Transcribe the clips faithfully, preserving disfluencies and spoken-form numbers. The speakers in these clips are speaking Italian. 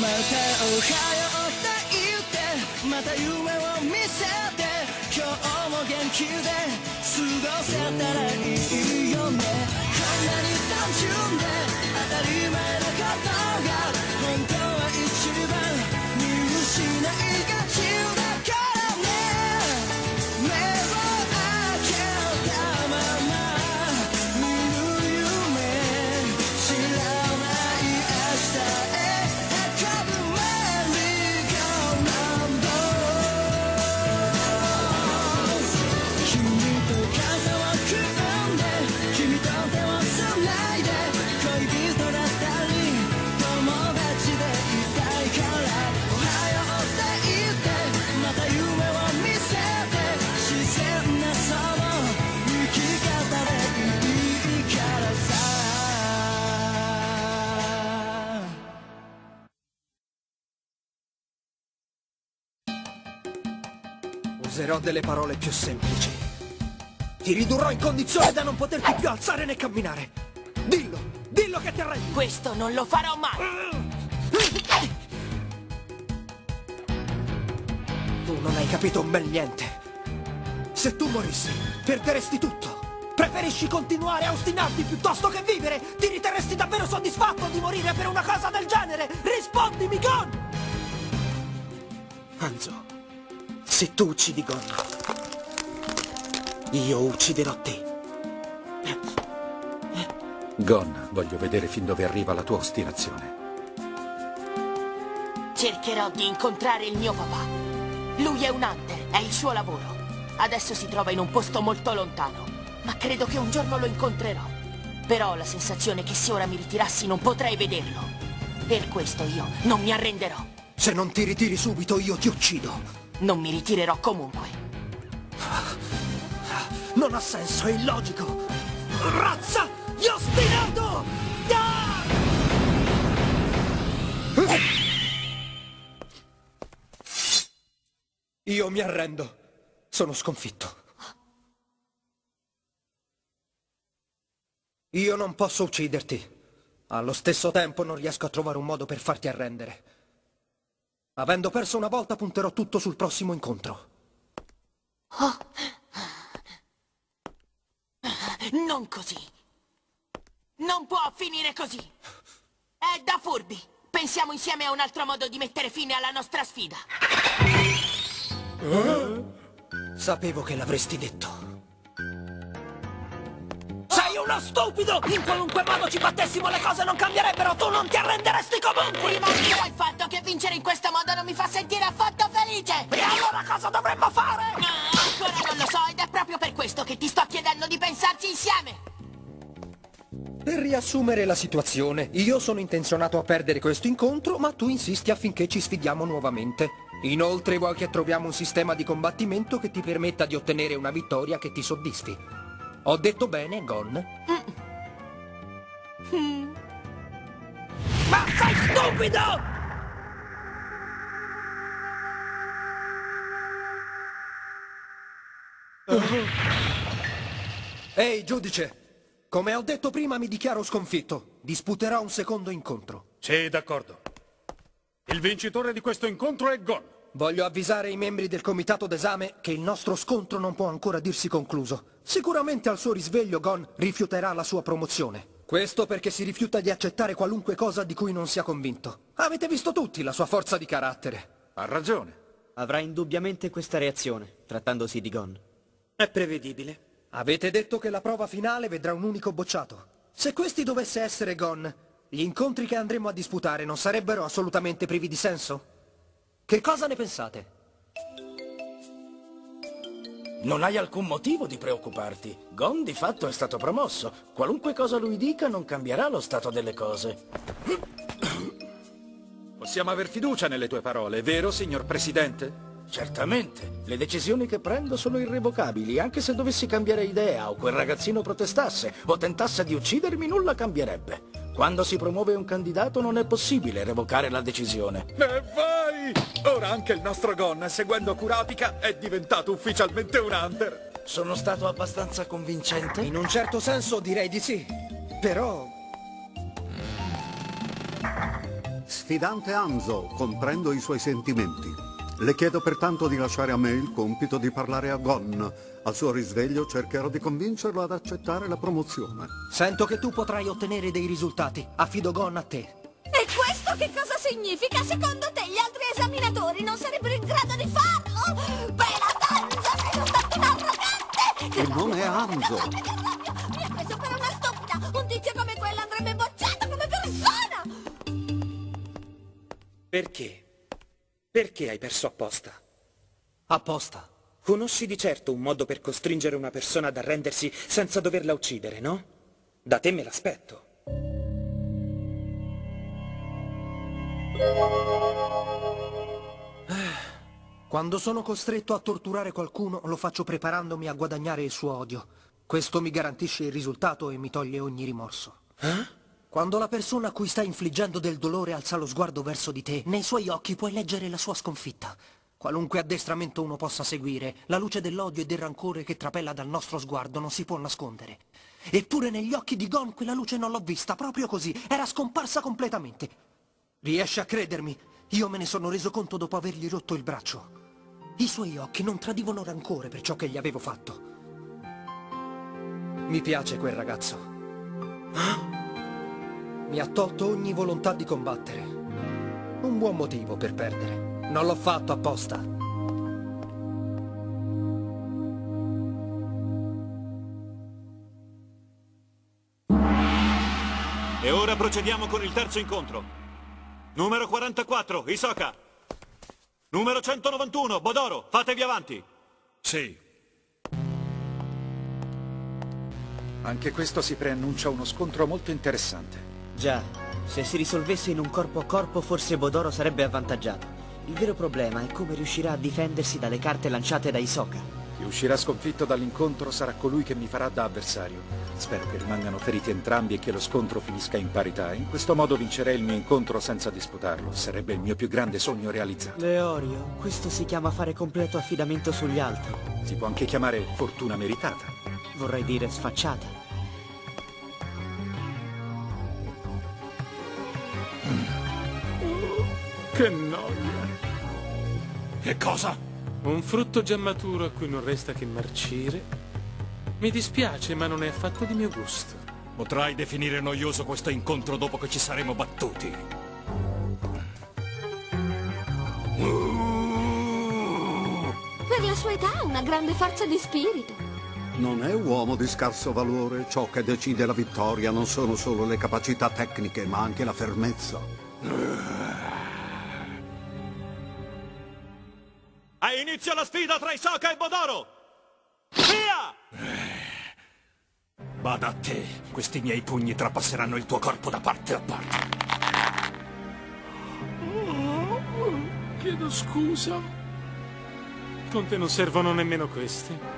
おはようって言ってまた夢を見せて今日も元気で過ごせたらいいよねこんなに単純で当たり前のことが本当は一番見失いがちだからね目を開けたまま見る夢知らない明日へ運ぶメリーゴーランド君と肩を組んで君と手をつないで恋人だったり友達でいたいからおはようって言ってまた夢を見せて自然なその生き方でいいからさUserò delle parole più semplici. Ti ridurrò in condizione da non poterti più alzare né camminare. Dillo, dillo che ti arrendi. Questo non lo farò mai! Tu non hai capito un bel niente. Se tu morissi, perderesti tutto. Preferisci continuare a ostinarti piuttosto che vivere? Ti riterresti davvero soddisfatto di morire per una cosa del genere? Rispondimi, Gon! Hanzo, se tu uccidi Gon, io ucciderò te. Gon, voglio vedere fin dove arriva la tua ostinazione. Cercherò di incontrare il mio papà. Lui è un hunter, è il suo lavoro. Adesso si trova in un posto molto lontano, ma credo che un giorno lo incontrerò. Però ho la sensazione che se ora mi ritirassi non potrei vederlo. Per questo io non mi arrenderò. Se non ti ritiri subito, io ti uccido. Non mi ritirerò comunque. Non ha senso, è illogico. Razza di ostinato! Ah! Io mi arrendo. Sono sconfitto. Io non posso ucciderti. Allo stesso tempo non riesco a trovare un modo per farti arrendere. Avendo perso una volta, punterò tutto sul prossimo incontro. Oh. Non così. Non può finire così. È da furbi. Pensiamo insieme a un altro modo di mettere fine alla nostra sfida. Eh? Sapevo che l'avresti detto. Sei uno stupido! In qualunque modo ci battessimo le cose non cambierebbero, tu non ti arrenderesti comunque! Rimarco il fatto che vincere in questo modo non mi fa sentire affatto felice! E allora cosa dovremmo fare? No, ancora non lo so ed è proprio per questo che ti sto chiedendo di pensarci insieme! Per riassumere la situazione, io sono intenzionato a perdere questo incontro, ma tu insisti affinché ci sfidiamo nuovamente. Inoltre vuoi che troviamo un sistema di combattimento che ti permetta di ottenere una vittoria che ti soddisfi. Ho detto bene, Gon? Mm. Mm. Ma sei stupido! Uh. Ehi, giudice! Come ho detto prima, mi dichiaro sconfitto. Disputerò un secondo incontro. Sì, d'accordo. Il vincitore di questo incontro è Gon. Voglio avvisare i membri del comitato d'esame che il nostro scontro non può ancora dirsi concluso. Sicuramente al suo risveglio Gon rifiuterà la sua promozione. Questo perché si rifiuta di accettare qualunque cosa di cui non sia convinto. Avete visto tutti la sua forza di carattere. Ha ragione. Avrà indubbiamente questa reazione, trattandosi di Gon. È prevedibile. Avete detto che la prova finale vedrà un unico bocciato. Se questi dovesse essere Gon, gli incontri che andremo a disputare non sarebbero assolutamente privi di senso? Che cosa ne pensate? Non hai alcun motivo di preoccuparti. Gon di fatto è stato promosso. Qualunque cosa lui dica non cambierà lo stato delle cose. Possiamo aver fiducia nelle tue parole, vero, signor Presidente? Certamente. Le decisioni che prendo sono irrevocabili. Anche se dovessi cambiare idea o quel ragazzino protestasse o tentasse di uccidermi, nulla cambierebbe. Quando si promuove un candidato non è possibile revocare la decisione. E vai! Ora anche il nostro Gon, seguendo Kurapika, è diventato ufficialmente un hunter. Sono stato abbastanza convincente? In un certo senso direi di sì. Però... Sfidante Hanzo, comprendo i suoi sentimenti. Le chiedo pertanto di lasciare a me il compito di parlare a Gon. Al suo risveglio cercherò di convincerlo ad accettare la promozione. Sento che tu potrai ottenere dei risultati. Affido Gon a te. E questo che cosa significa? Secondo te gli altri esaminatori non sarebbero in grado di farlo? Bella danza, sei soltanto un arrogante! Il nome è Hanzo. Mi ha preso per una stupida! Un tizio come quello andrebbe bocciato come persona! Perché? Perché hai perso apposta? Apposta? Conosci di certo un modo per costringere una persona ad arrendersi senza doverla uccidere, no? Da te me l'aspetto. Quando sono costretto a torturare qualcuno, lo faccio preparandomi a guadagnare il suo odio. Questo mi garantisce il risultato e mi toglie ogni rimorso. Eh? Quando la persona a cui stai infliggendo del dolore alza lo sguardo verso di te, nei suoi occhi puoi leggere la sua sconfitta. Qualunque addestramento uno possa seguire, la luce dell'odio e del rancore che trapela dal nostro sguardo non si può nascondere. Eppure negli occhi di Gon quella luce non l'ho vista, proprio così, era scomparsa completamente. Riesci a credermi? Io me ne sono reso conto dopo avergli rotto il braccio. I suoi occhi non tradivano rancore per ciò che gli avevo fatto. Mi piace quel ragazzo. Mi ha tolto ogni volontà di combattere. Un buon motivo per perdere. Non l'ho fatto apposta. E ora procediamo con il terzo incontro. Numero quarantaquattro, Hisoka. Numero centonovantuno, Bodoro, fatevi avanti. Sì. Anche questo si preannuncia uno scontro molto interessante. Già, se si risolvesse in un corpo a corpo forse Bodoro sarebbe avvantaggiato. Il vero problema è come riuscirà a difendersi dalle carte lanciate da Hisoka. Chi uscirà sconfitto dall'incontro sarà colui che mi farà da avversario. Spero che rimangano feriti entrambi e che lo scontro finisca in parità. In questo modo vincerei il mio incontro senza disputarlo. Sarebbe il mio più grande sogno realizzato. Leorio, questo si chiama fare completo affidamento sugli altri. Si può anche chiamare fortuna meritata. Vorrei dire sfacciata. Che noia. Che cosa? Un frutto già maturo a cui non resta che marcire. Mi dispiace, ma non è affatto di mio gusto. Potrai definire noioso questo incontro dopo che ci saremo battuti. Per la sua età ha una grande forza di spirito. Non è uomo di scarso valore. Ciò che decide la vittoria non sono solo le capacità tecniche, ma anche la fermezza. Ha inizio la sfida tra Hisoka e Bodoro! Via! Bada a te, questi miei pugni trapasseranno il tuo corpo da parte a parte. Oh, chiedo scusa. Con te non servono nemmeno questi.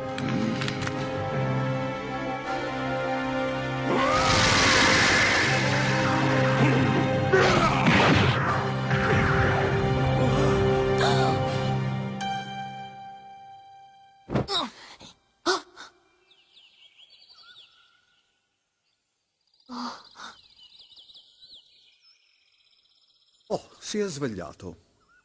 Oh, si è svegliato.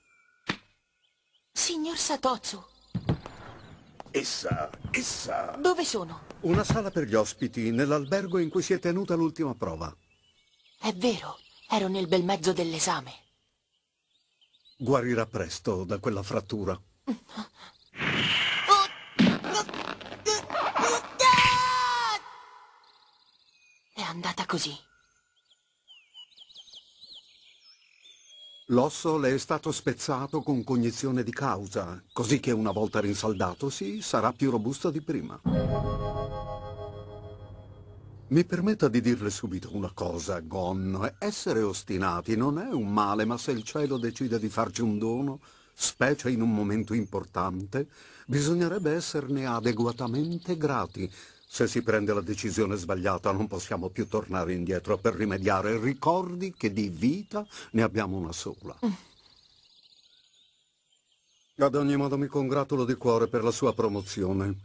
Signor Satotsu, Essa, essa... dove sono? Una sala per gli ospiti, nell'albergo in cui si è tenuta l'ultima prova. È vero, ero nel bel mezzo dell'esame. Guarirà presto da quella frattura. È andata così. L'osso le è stato spezzato con cognizione di causa, così che una volta rinsaldatosi sarà più robusto di prima. Mi permetta di dirle subito una cosa, Gon. Essere ostinati non è un male, ma se il cielo decide di farci un dono, specie in un momento importante, bisognerebbe esserne adeguatamente grati. Se si prende la decisione sbagliata non possiamo più tornare indietro per rimediare. Ricordi che di vita ne abbiamo una sola. Mm. Ad ogni modo mi congratulo di cuore per la sua promozione.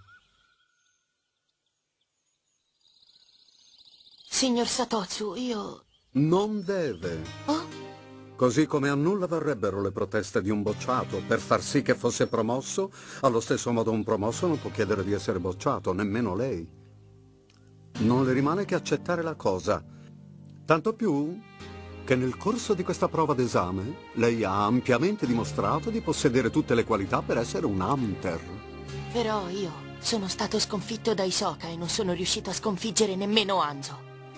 Signor Satotsu, io... Non deve. Oh? Così come a nulla varrebbero le proteste di un bocciato per far sì che fosse promosso, allo stesso modo un promosso non può chiedere di essere bocciato, nemmeno lei. Non le rimane che accettare la cosa. Tanto più che nel corso di questa prova d'esame lei ha ampiamente dimostrato di possedere tutte le qualità per essere un Hunter. Però io sono stato sconfitto da Hisoka e non sono riuscito a sconfiggere nemmeno Hanzo.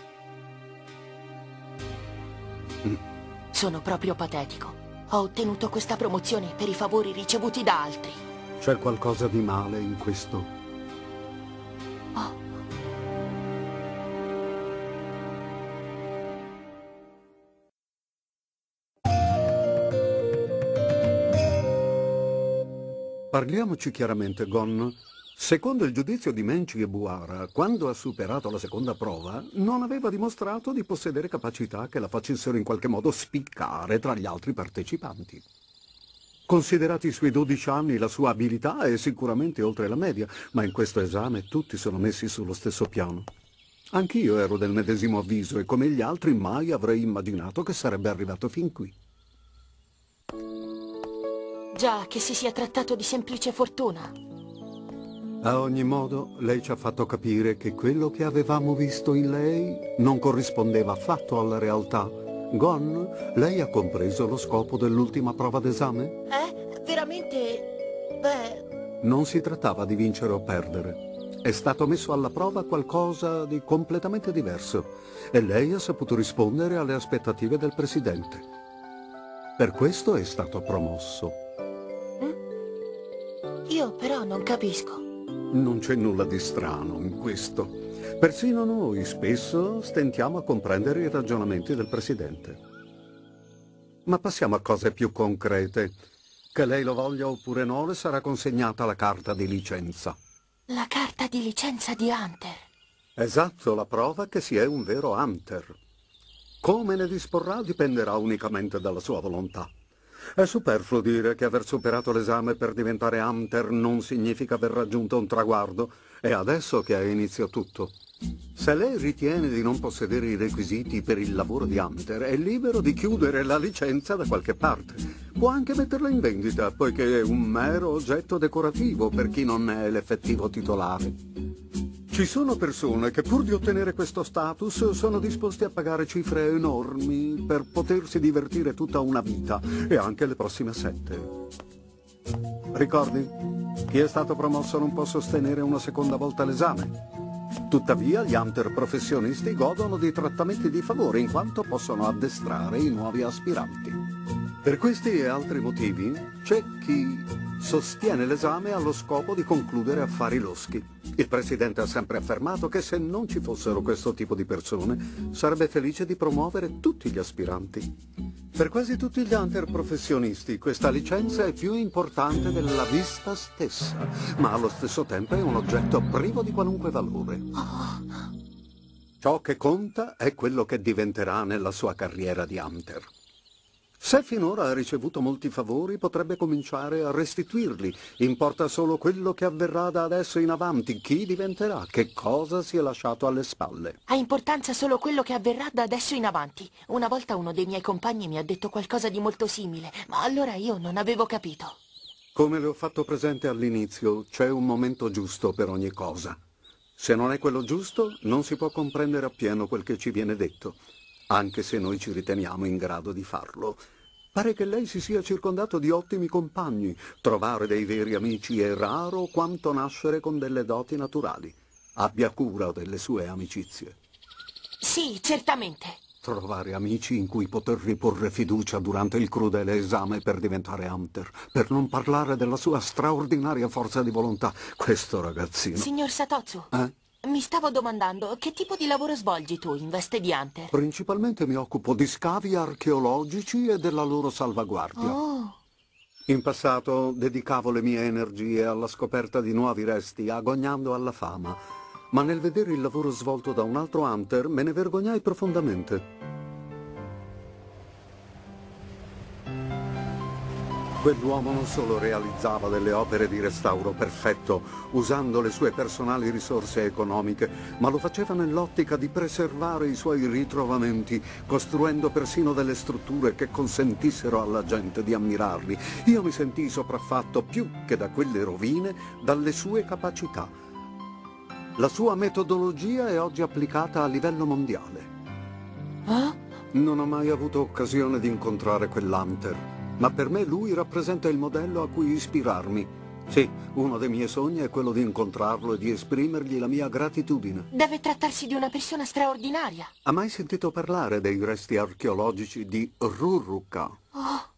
Mm. Sono proprio patetico. Ho ottenuto questa promozione per i favori ricevuti da altri. C'è qualcosa di male in questo? Oh. Parliamoci chiaramente, Gon. Secondo il giudizio di Menchi e Buara, quando ha superato la seconda prova, non aveva dimostrato di possedere capacità che la facessero in qualche modo spiccare tra gli altri partecipanti. Considerati i suoi dodici anni, la sua abilità è sicuramente oltre la media, ma in questo esame tutti sono messi sullo stesso piano. Anch'io ero del medesimo avviso e come gli altri mai avrei immaginato che sarebbe arrivato fin qui. Già che si sia trattato di semplice fortuna. A ogni modo, lei ci ha fatto capire che quello che avevamo visto in lei non corrispondeva affatto alla realtà. Gon, lei ha compreso lo scopo dell'ultima prova d'esame? Eh? Veramente? Beh... Non si trattava di vincere o perdere. È stato messo alla prova qualcosa di completamente diverso e lei ha saputo rispondere alle aspettative del presidente. Per questo è stato promosso. Io però non capisco. Non c'è nulla di strano in questo. Persino noi spesso stentiamo a comprendere i ragionamenti del Presidente. Ma passiamo a cose più concrete. Che lei lo voglia oppure no, le sarà consegnata la carta di licenza. La carta di licenza di Hunter. Esatto, la prova che si è un vero Hunter. Come ne disporrà dipenderà unicamente dalla sua volontà. È superfluo dire che aver superato l'esame per diventare Hunter non significa aver raggiunto un traguardo. È adesso che ha inizio tutto. Se lei ritiene di non possedere i requisiti per il lavoro di Hunter, è libero di chiudere la licenza da qualche parte. Può anche metterla in vendita, poiché è un mero oggetto decorativo per chi non è l'effettivo titolare. Ci sono persone che pur di ottenere questo status sono disposti a pagare cifre enormi per potersi divertire tutta una vita e anche le prossime sette. Ricordi? Chi è stato promosso non può sostenere una seconda volta l'esame. Tuttavia gli Hunter professionisti godono di trattamenti di favore in quanto possono addestrare i nuovi aspiranti. Per questi e altri motivi c'è chi sostiene l'esame allo scopo di concludere affari loschi. Il Presidente ha sempre affermato che se non ci fossero questo tipo di persone sarebbe felice di promuovere tutti gli aspiranti. Per quasi tutti gli Hunter professionisti questa licenza è più importante della vista stessa, ma allo stesso tempo è un oggetto privo di qualunque valore. Ciò che conta è quello che diventerà nella sua carriera di Hunter. Se finora ha ricevuto molti favori, potrebbe cominciare a restituirli. Importa solo quello che avverrà da adesso in avanti, chi diventerà, che cosa si è lasciato alle spalle. Ha importanza solo quello che avverrà da adesso in avanti. Una volta uno dei miei compagni mi ha detto qualcosa di molto simile, ma allora io non avevo capito. Come le ho fatto presente all'inizio, c'è un momento giusto per ogni cosa. Se non è quello giusto, non si può comprendere appieno quel che ci viene detto, anche se noi ci riteniamo in grado di farlo. Pare che lei si sia circondato di ottimi compagni. Trovare dei veri amici è raro quanto nascere con delle doti naturali. Abbia cura delle sue amicizie. Sì, certamente. Trovare amici in cui poter riporre fiducia durante il crudele esame per diventare Hunter, per non parlare della sua straordinaria forza di volontà. Questo ragazzino... Signor Satotsu, eh? mi stavo domandando che tipo di lavoro svolgi tu in veste di Hunter? Principalmente mi occupo di scavi archeologici e della loro salvaguardia. Oh. In passato dedicavo le mie energie alla scoperta di nuovi resti, agognando alla fama. Ma nel vedere il lavoro svolto da un altro Hunter me ne vergognai profondamente. Quell'uomo non solo realizzava delle opere di restauro perfetto, usando le sue personali risorse economiche, ma lo faceva nell'ottica di preservare i suoi ritrovamenti, costruendo persino delle strutture che consentissero alla gente di ammirarli. Io mi sentii sopraffatto più che da quelle rovine, dalle sue capacità. La sua metodologia è oggi applicata a livello mondiale. Eh? Non ho mai avuto occasione di incontrare quell'Hunter, ma per me lui rappresenta il modello a cui ispirarmi. Sì, uno dei miei sogni è quello di incontrarlo e di esprimergli la mia gratitudine. Deve trattarsi di una persona straordinaria. Ha mai sentito parlare dei resti archeologici di Ruruka? Oh.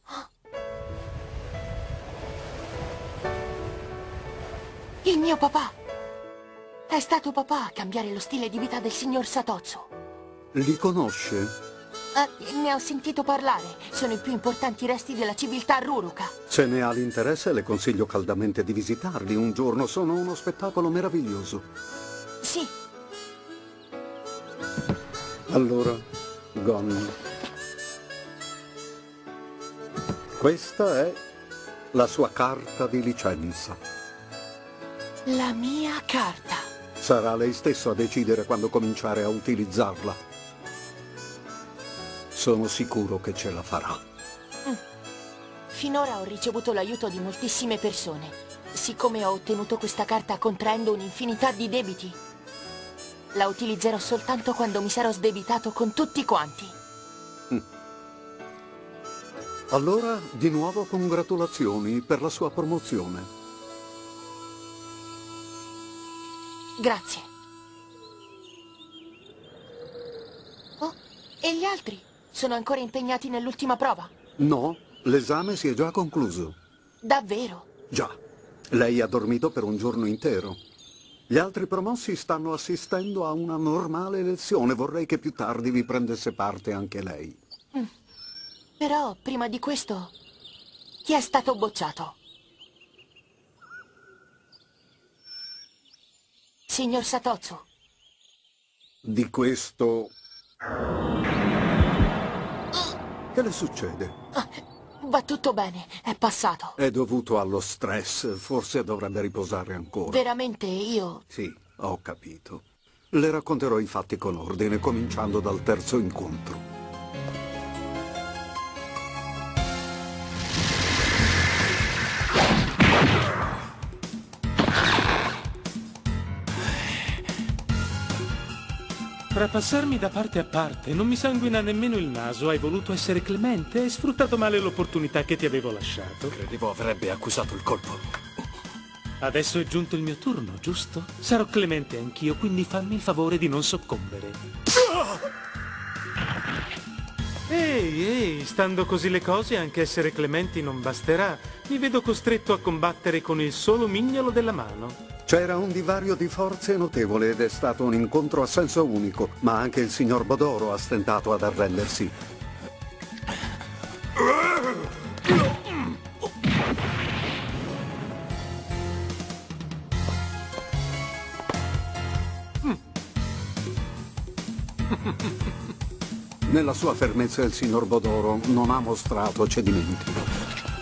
Il mio papà. È stato papà a cambiare lo stile di vita del signor Satotsu. Li conosce? Eh, ne ho sentito parlare. Sono i più importanti resti della civiltà Ruruka. Se ne ha l'interesse, le consiglio caldamente di visitarli un giorno. Sono uno spettacolo meraviglioso. Sì. Allora, Gon, questa è la sua carta di licenza. La mia carta. Sarà lei stesso a decidere quando cominciare a utilizzarla. Sono sicuro che ce la farà. Mm. Finora ho ricevuto l'aiuto di moltissime persone. Siccome ho ottenuto questa carta contraendo un'infinità di debiti, la utilizzerò soltanto quando mi sarò sdebitato con tutti quanti. Mm. Allora, di nuovo congratulazioni per la sua promozione. Grazie. Oh, e gli altri? Sono ancora impegnati nell'ultima prova? No, l'esame si è già concluso. Davvero? Già. Lei ha dormito per un giorno intero. Gli altri promossi stanno assistendo a una normale lezione. Vorrei che più tardi vi prendesse parte anche lei. Mm. Però, prima di questo, chi è stato bocciato? Signor Satotsu. Di questo... Che le succede? Ah, va tutto bene, è passato. È dovuto allo stress, forse dovrebbe riposare ancora. Veramente io... Sì, ho capito. Le racconterò i fatti con ordine, cominciando dal terzo incontro. Trapassarmi da parte a parte, non mi sanguina nemmeno il naso. Hai voluto essere clemente? Hai sfruttato male l'opportunità che ti avevo lasciato. Credevo avrebbe accusato il colpo. Adesso è giunto il mio turno, giusto? Sarò clemente anch'io, quindi fammi il favore di non soccombere. Ehi, ehi, stando così le cose, anche essere clementi non basterà. Mi vedo costretto a combattere con il solo mignolo della mano. C'era un divario di forze notevole ed è stato un incontro a senso unico, ma anche il signor Bodoro ha stentato ad arrendersi. Nella sua fermezza il signor Bodoro non ha mostrato cedimenti.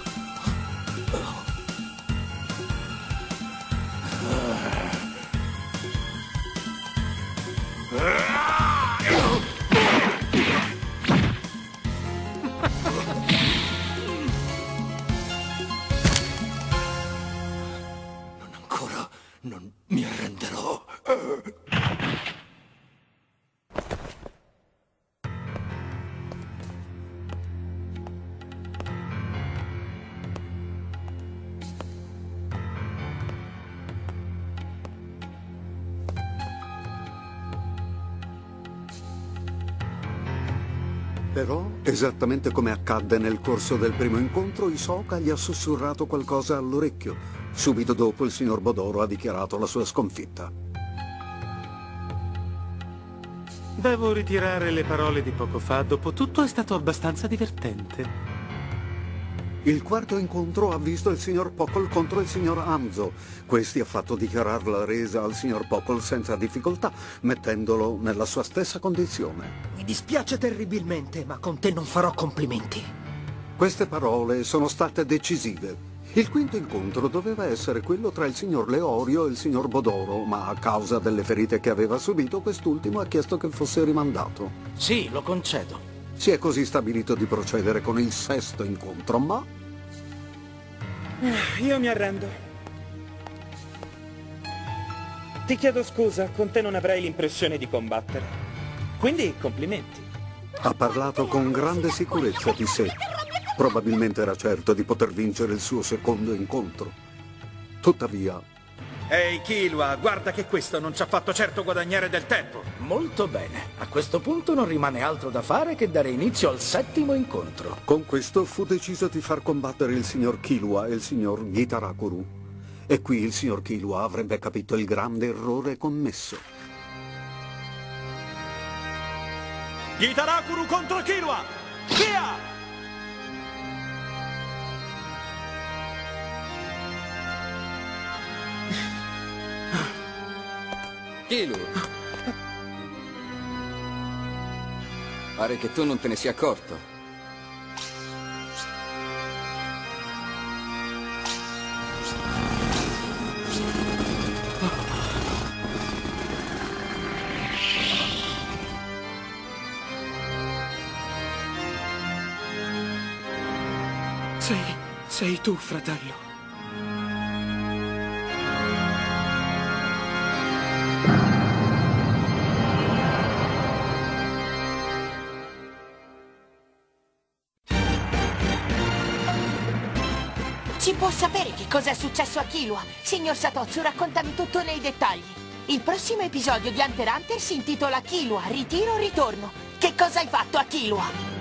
Non ancora, non mi arrenderò. Però, esattamente come accadde nel corso del primo incontro, Hisoka gli ha sussurrato qualcosa all'orecchio. Subito dopo il signor Bodoro ha dichiarato la sua sconfitta. Devo ritirare le parole di poco fa. Dopotutto è stato abbastanza divertente. Il quarto incontro ha visto il signor Pockle contro il signor Hanzo. Questi ha fatto dichiarare la resa al signor Pockle senza difficoltà, mettendolo nella sua stessa condizione. Mi dispiace terribilmente, ma con te non farò complimenti. Queste parole sono state decisive. Il quinto incontro doveva essere quello tra il signor Leorio e il signor Bodoro, ma a causa delle ferite che aveva subito, quest'ultimo ha chiesto che fosse rimandato. Sì, lo concedo. Si è così stabilito di procedere con il sesto incontro, ma... Io mi arrendo. Ti chiedo scusa, con te non avrei l'impressione di combattere. Quindi complimenti. Ha parlato con grande sicurezza di sé. Probabilmente era certo di poter vincere il suo secondo incontro. Tuttavia... Ehi, Killua, guarda che questo non ci ha fatto certo guadagnare del tempo. Molto bene. A questo punto non rimane altro da fare che dare inizio al settimo incontro. Con questo fu deciso di far combattere il signor Killua e il signor Gitarakuru. E qui il signor Killua avrebbe capito il grande errore commesso. Gitarakuru contro Killua! Via! Killua! Pare che tu non te ne sia accorto. Sei... sei tu, fratello. Si può sapere che cosa è successo a Killua? Signor Satotsu, raccontami tutto nei dettagli. Il prossimo episodio di Hunter x Hunter si intitola Killua, ritiro o ritorno. Che cosa hai fatto a Killua?